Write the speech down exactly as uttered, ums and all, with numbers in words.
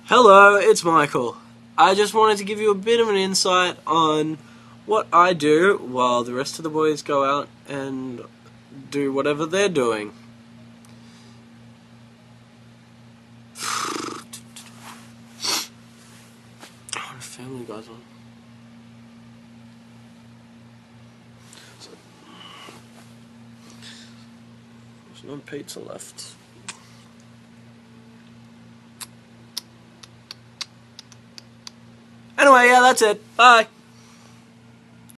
Hello, it's Michael. I just wanted to give you a bit of an insight on what I do while the rest of the boys go out and do whatever they're doing. Oh, Family Guy's on. So, there's no pizza left. Anyway, yeah, that's it. Bye.